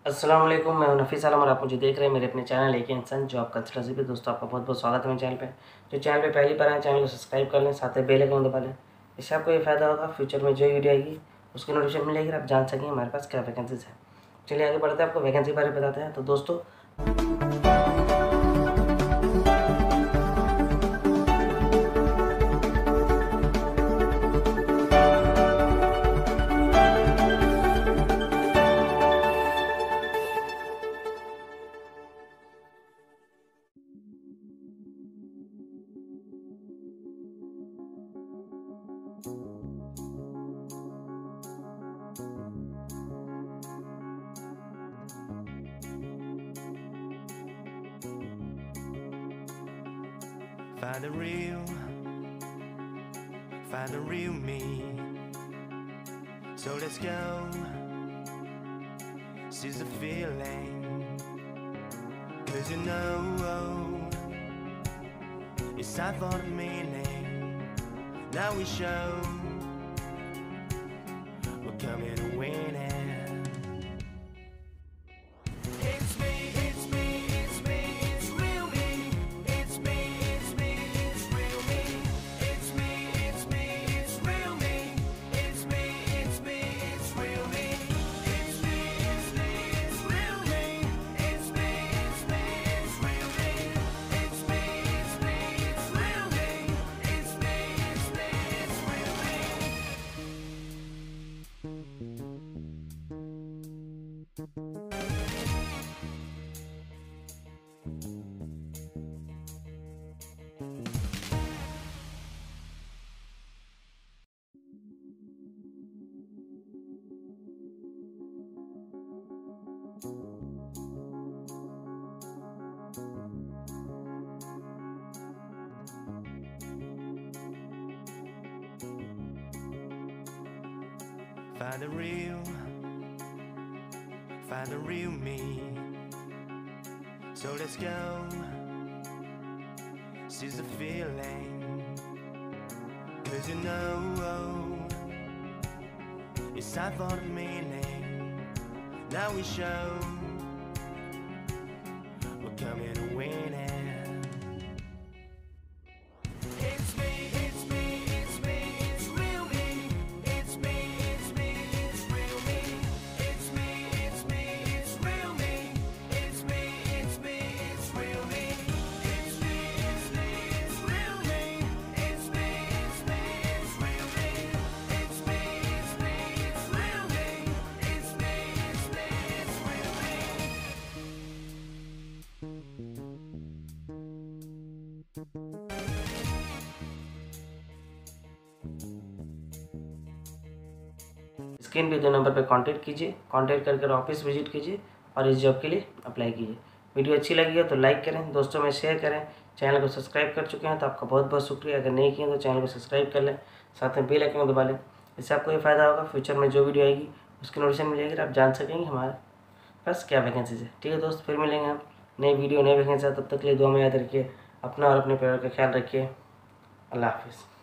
अस्सलाम वालेकुम, मैं हूं नफ़ीस आलम और आप मुझे देख रहे हैं मेरे अपने चैनल एक इंसान जॉब कंसल्टेंसी पे। दोस्तों आपका बहुत बहुत स्वागत है मेरे चैनल पे। जो चैनल पे पहली बार आए चैनल को सब्सक्राइब कर लें, साथ में बेल आइकन दबा लें। इससे आपको ये फ़ायदा होगा, फ्यूचर में जो वीडियो आएगी उसकी नोटिफिकेशन मिलेगी, आप जान सकेंगे हमारे पास क्या वैकेंसीज़ है। चलिए आगे बढ़ते हैं, आपको वैकेंसी के बारे में बताते हैं। तो दोस्तों find the real me. So let's go, seize the feeling. 'Cause you know it's time for the meaning. Now we show we're coming to win it. Find the real me. So let's go, seize the feeling. 'Cause you know it's time for the meaning. Now we show we're coming to win it. Screen पे दो number पे contact कीजिए, contact करके office visit कीजिए और इस job के लिए अप्लाई कीजिए। वीडियो अच्छी लगी हो तो लाइक करें, दोस्तों में शेयर करें। चैनल को सब्सक्राइब कर चुके हैं तो आपका बहुत बहुत शुक्रिया। अगर नहीं किए तो चैनल को सब्सक्राइब कर लें, साथ में बेल आइकन दबा लें। इससे आपको ये फ़ायदा होगा, फ्यूचर में जो वीडियो आएगी उसकी नोटिफिकेशन मिलेगी, आप जान सकेंगे हमारे पास क्या वैकेंसीज है। ठीक है दोस्त, फिर मिलेंगे हम नई वीडियो नई वैकेंसी। तब तक के लिए दुआ में याद रखिए, अपना और अपने परिवार का ख्याल रखिए। अल्लाह हाफिज़।